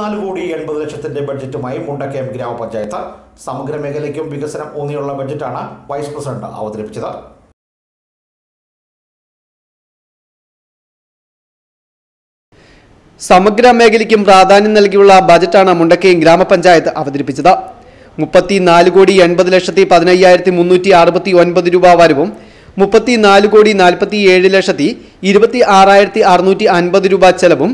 34,80,00,000 ബഡ്ജറ്റുമായി മുണ്ടക്കയം ഗ്രാമപഞ്ചായത്ത് സമഗ്ര മേഖലയ്ക്കും വികസനം ഊന്നിയുള്ള ബഡ്ജറ്റാണ് വൈസ് പ്രസിഡന്റ് അവതരിപ്പിച്ചത്. സമഗ്ര മേഖലയ്ക്കും പ്രാധാന്യം നൽകിയുള്ള ബജറ്റാണ് മുണ്ടക്കയം ഗ്രാമപഞ്ചായത്ത് അവതരിപ്പിച്ചത്. 34,80,15,369 രൂപ വരവും 34,47,26,650 രൂപ ചെലവും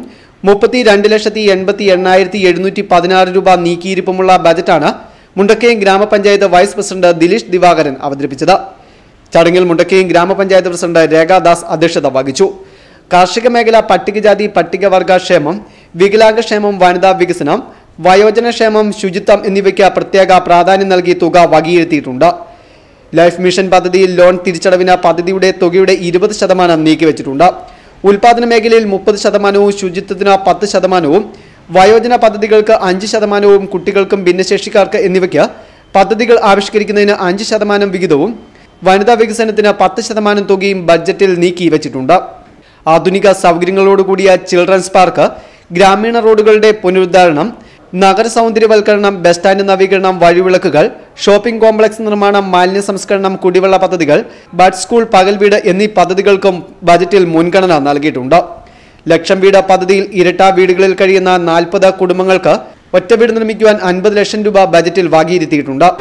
32,80,816 രൂപ നീക്കിയിരിപ്പുമുള്ള ബജറ്റാണ് മുണ്ടക്കയം ഗ്രാമപഞ്ചായത്ത് വൈസ് പ്രസിഡന്റ് ദിലീഷ് ദിവാകരൻ അവതരിപ്പിച്ചത്. ചടങ്ങിൽ മുണ്ടക്കയം ഗ്രാമപഞ്ചായത്ത് പ്രസിഡന്റ് രേഖാദാസ് അധ്യക്ഷത വഹിച്ചു. കാർഷിക മേഖല, പട്ടികജാതി പട്ടികവർഗ ക്ഷേമം, വികലാംഗക്ഷേമം, വനിതാ വികസനം, വയോജനക്ഷേമം, ശുചിത്വം എന്നിവയ്ക്ക് പ്രത്യേക പ്രാധാന്യം നൽകി തുക വകയിരുത്തിയിട്ടുണ്ട്. ലൈഫ് മിഷൻ പദ്ധതിയിൽ ലോൺ തിരിച്ചടവിന് പദ്ധതിയുടെ തുകയുടെ 20% നീക്കിവച്ചിട്ടുണ്ട്. ഉൽപാദന മേഖലയിൽ 30%, ശുചിത്വത്തിന് 10%, വയോജന പദ്ധതികൾക്ക് 5%, കുട്ടികൾക്കും ഭിന്നശേഷിക്കാർക്ക് എന്നിവയ്ക്ക് പദ്ധതികൾ ആവിഷ്കരിക്കുന്നതിന് 5% വിഹിതവും വനിതാ വികസനത്തിന് 10% തുകയും ബഡ്ജറ്റിൽ നീക്കിവച്ചിട്ടുണ്ട്. ആധുനിക സൗകര്യങ്ങളോടുകൂടിയ ചിൽഡ്രൻസ് പാർക്ക്, ഗ്രാമീണ റോഡുകളുടെ പുനരുദ്ധാരണം, നഗര സൗന്ദര്യവൽക്കരണം, ബസ് സ്റ്റാൻഡ് നവീകരണം, വഴിവിളക്കുകൾ, ഷോപ്പിംഗ് കോംപ്ലക്സ് നിർമ്മാണം, മാലിന്യ സംസ്കരണം, കുടിവെള്ള പദ്ധതികൾ, ബഡ് സ്കൂൾ, പകൽ വീട് എന്നീ പദ്ധതികൾക്കും ബജറ്റിൽ മുൻഗണന നൽകിയിട്ടുണ്ട്. ലക്ഷം വീട് പദ്ധതിയിൽ ഇരട്ട വീടുകളിൽ കഴിയുന്ന 40 കുടുംബങ്ങൾക്ക് ഒറ്റ വീട് നിർമ്മിക്കുവാൻ 50 ലക്ഷം രൂപ ബജറ്റിൽ വകയിരുത്തിയിട്ടുണ്ട്.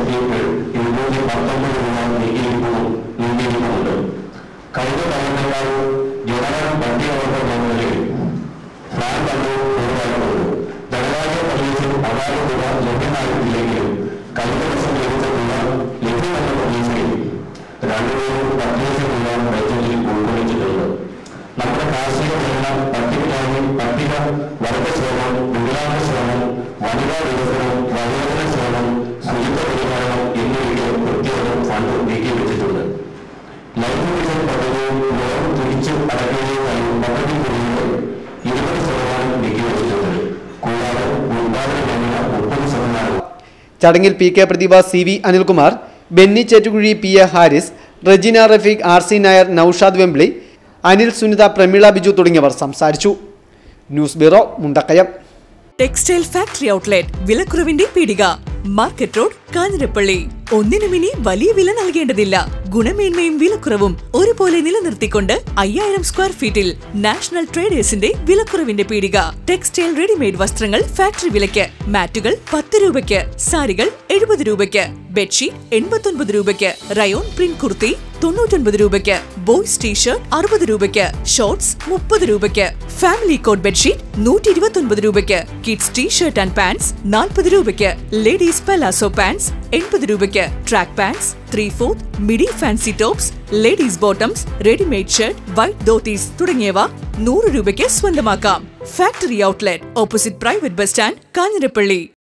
ചടങ്ങിൽ P K Prathibha, C V Anilkumar, Benny Chettukuzhi, P A Haris, Rejina Rafeeq, R C Nair, Noushad Vembly, Anil Sunitha, Prameela Biju തുടങ്ങിയവർ സംസാരിച്ചു. News bureau, Mundakkayam. Textile factory outlet, വിലക്കുറവിന്റെ പീടിക, മാർക്കറ്റ് റോഡ്, കാഞ്ഞിരപ്പള്ളി. ഒന്നിനും ഇനി വലിയ വില നൽകേണ്ടതില്ല. ഗുണമേന്മയും വിലക്കുറവും ഒരുപോലെ നിലനിർത്തിക്കൊണ്ട് 5000 സ്ക്വയർ ഫീറ്റിൽ നാഷണൽ ട്രേഡേഴ്സിന്റെ വിലക്കുറവിന്റെ പീടിക. ടെക്സ്റ്റൈൽ റെഡിമെയ്ഡ് വസ്ത്രങ്ങൾ ഫാക്ടറി വിലയ്ക്ക്, മാറ്റുകൾ 10 രൂപയ്ക്ക്, സാരികൾ 70 രൂപയ്ക്ക്, ബെഡ്ഷീറ്റ് 89 രൂപയ്ക്ക്, റയോൺ പ്രിന്റ് കുർത്തി 99 രൂപയ്ക്ക്, ബോയ്സ് ടീഷർട്ട് 60 രൂപയ്ക്ക്, ഷോർട്സ് 30 രൂപയ്ക്ക്, ഫാമിലി കോട്ട് ബെഡ്ഷീറ്റ് 129 രൂപയ്ക്ക്, കിഡ്സ് ടീഷർട്ട് ആൻഡ് പാൻസ് 40 രൂപയ്ക്ക്, ലേഡീസ് പലാസോ പാൻസ് 80 രൂപയ്ക്ക്, track pants 3/4, midi fancy tops, ladies bottoms, readymade shirt, white dhotis തുടങ്ങിയവ 100 രൂപയ്ക്ക് സ്വന്തമാക്കാം. Factory outlet, opposite private bus stand, Kanjirappally.